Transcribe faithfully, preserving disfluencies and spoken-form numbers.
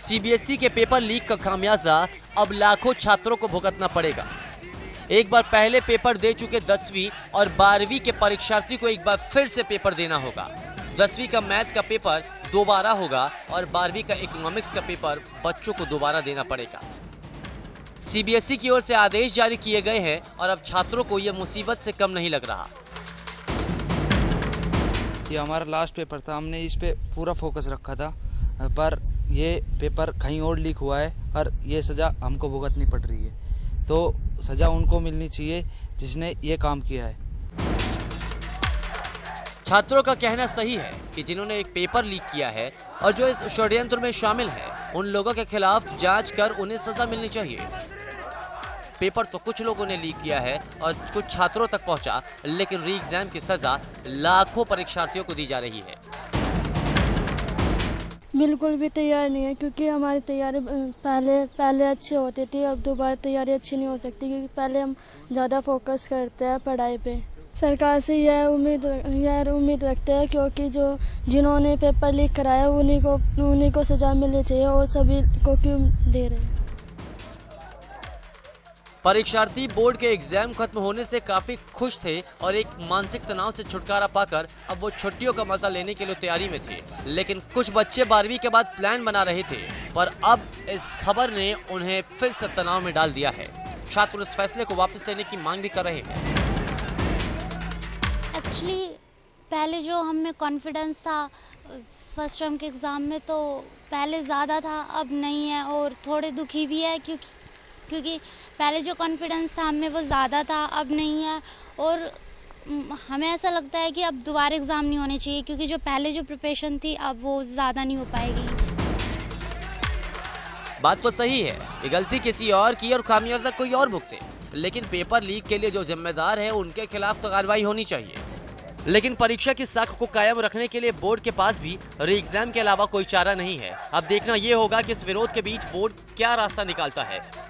CBSE के paper leak का खामियाजा अब लाखों छात्रों को भुगतना पड़ेगा। एक बार पहले पेपर दे चुके दसवीं और बारहवीं के परीक्षार्थी को एक बार फिर से पेपर देना होगा। दसवीं का मैथ का पेपर दोबारा होगा और बारहवीं का इकोनॉमिक्स का पेपर बच्चों को दोबारा देना पड़ेगा। सीबीएसई की ओर से आदेश जारी किए गए हैं और अब छात्रों को यह मुसीबत से कम नहीं लग रहा। ये हमारा लास्ट पेपर था, हमने इस पे पूरा फोकस रखा था, पर ये पेपर कहीं और लीक हुआ है और ये सज़ा हमको भुगतनी पड़ रही है। तो सज़ा उनको मिलनी चाहिए जिसने ये काम किया है। छात्रों का कहना सही है कि जिन्होंने एक पेपर लीक किया है और जो इस षड्यंत्र में शामिल है, उन लोगों के खिलाफ जांच कर उन्हें सजा मिलनी चाहिए। पेपर तो कुछ लोगों ने लीक किया है और कुछ छात्रों तक पहुंचा, लेकिन री एग्जाम की सजा लाखों परीक्षार्थियों को दी जा रही है। बिल्कुल भी तैयार नहीं है, क्योंकि हमारी तैयारी पहले पहले अच्छी होती थी, अब दोबारा तैयारी अच्छी नहीं हो सकती, क्योंकि पहले हम ज़्यादा फोकस करते हैं पढ़ाई पे। सरकार से यह उम्मीद यह उम्मीद रखते हैं क्योंकि जो जिन्होंने पेपर लीक कराया उन्हीं को उन्हीं को सजा मिलनी चाहिए, और सभी को क्यों दे रहे हैं। परीक्षार्थी बोर्ड के एग्जाम खत्म होने से काफी खुश थे और एक मानसिक तनाव से छुटकारा पाकर अब वो छुट्टियों का मजा लेने के लिए तैयारी में थे। लेकिन कुछ बच्चे बारहवीं के बाद प्लान बना रहे थे, पर अब इस खबर ने उन्हें फिर से तनाव में डाल दिया है। छात्र इस फैसले को वापस लेने की मांग भी कर रहे हैं। एक्चुअली पहले जो हमें कॉन्फिडेंस था फर्स्ट टर्म के एग्ज़ाम में, तो पहले ज़्यादा था, अब नहीं है, और थोड़े दुखी भी है क्योंकि क्योंकि पहले जो कॉन्फिडेंस था हमें वो ज़्यादा था, अब नहीं है। और हमें ऐसा लगता है कि अब दोबारा एग्ज़ाम नहीं होने चाहिए, क्योंकि जो पहले जो प्रिपरेशन थी अब वो ज़्यादा नहीं हो पाएगी। बात तो सही है कि गलती किसी और की और खामियाजा कोई और भुगते, लेकिन पेपर लीक के लिए जो जिम्मेदार है उनके खिलाफ तो कार्रवाई होनी चाहिए। लेकिन परीक्षा की साख को कायम रखने के लिए बोर्ड के पास भी री एग्जाम के अलावा कोई चारा नहीं है। अब देखना यह होगा कि इस विरोध के बीच बोर्ड क्या रास्ता निकालता है।